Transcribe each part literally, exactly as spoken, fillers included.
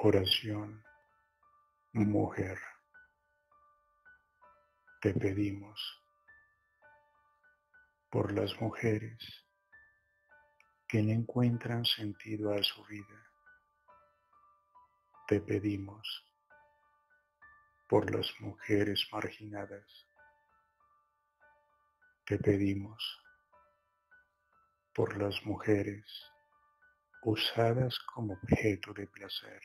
Oración, mujer, te pedimos por las mujeres que no encuentran sentido a su vida. Te pedimos por las mujeres marginadas. Te pedimos por las mujeres usadas como objeto de placer.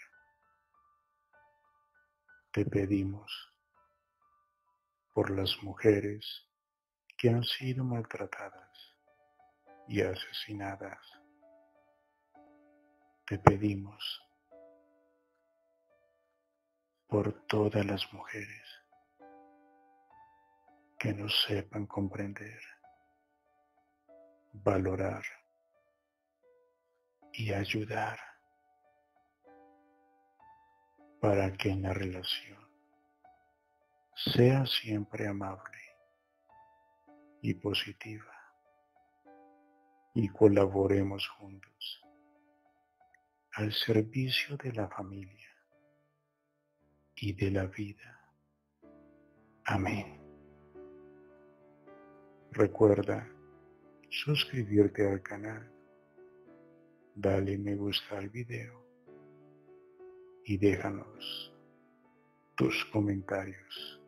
Te pedimos por las mujeres que han sido maltratadas y asesinadas. Te pedimos por todas las mujeres que no sepan comprender, valorar y ayudar para que en la relación sea siempre amable y positiva y colaboremos juntos al servicio de la familia y de la vida. Amén. Recuerda suscribirte al canal, dale me gusta al video y déjanos tus comentarios.